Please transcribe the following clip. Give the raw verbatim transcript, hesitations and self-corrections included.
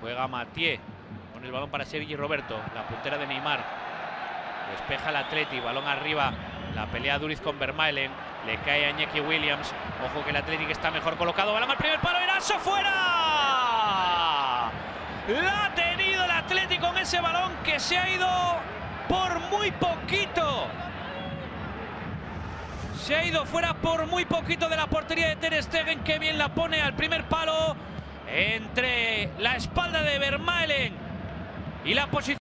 Juega Mathieu con el balón para Sergi Roberto, la puntera de Neymar. Despeja el Atleti, balón arriba. La pelea Duriz con Vermaelen. Le cae a Iñaki Williams. Ojo que el Atleti está mejor colocado. Balón al primer palo. Eraso fuera. La ha tenido el Atleti con ese balón que se ha ido por muy poquito. Se ha ido fuera por muy poquito de la portería de Ter Stegen. Que bien la pone al primer palo. Entre la espalda de Vermaelen y la posición.